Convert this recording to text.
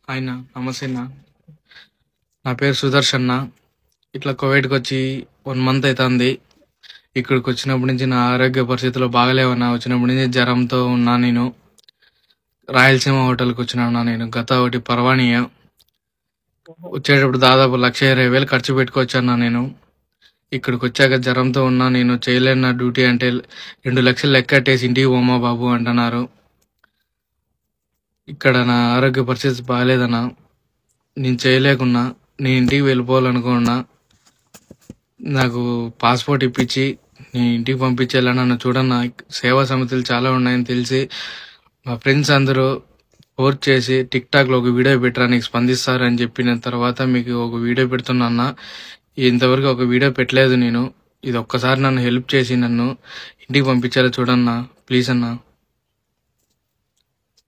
ఆయన నమస్తే అన్న. నా పేరు సుదర్శన్న. ఇట్లా కువైట్కి వచ్చి 1 మంత్ అవుతుంది. ఇక్కడికి వచ్చినప్పటి నుంచి నా ఆరోగ్య పరిస్థితులు బాగలేవన్నా. వచ్చినప్పటి నుంచి జ్వరంతో ఉన్నా. నేను రాయలసీమ హోటల్కి వచ్చినా. నేను గత ఒకటి పర్వాణియా వచ్చేటప్పుడు దాదాపు 1,20,000 ఖర్చు పెట్టుకొచ్చన్నా. నేను ఇక్కడికి వచ్చాక జ్వరంతో ఉన్నా. నేను చేయలేను నా డ్యూటీ అంటే 2 లక్షలు లెక్కట్టేసి ఇంటికి పోమ్మా బాబు అంటున్నారు. ఇక్కడ నా ఆరోగ్య పరిస్థితి బాగాలేదన్నా. నేను చేయలేకున్నా. నేను ఇంటికి వెళ్ళిపోవాలనుకున్నా. నాకు పాస్పోర్ట్ ఇప్పించి నేను ఇంటికి పంపించేలా నన్ను చూడన్నా. సేవా సమితులు చాలా ఉన్నాయని తెలిసి మా ఫ్రెండ్స్ అందరూ ఫోర్స్ చేసి టిక్ టాక్లో ఒక వీడియో పెట్టరా నీకు స్పందిస్తారని చెప్పిన తర్వాత మీకు ఒక వీడియో పెడుతున్నా అన్న. ఇంతవరకు ఒక వీడియో పెట్టలేదు నేను. ఇది ఒక్కసారి నన్ను హెల్ప్ చేసి నన్ను ఇంటికి పంపించేలా చూడన్నా ప్లీజ్ అన్నా.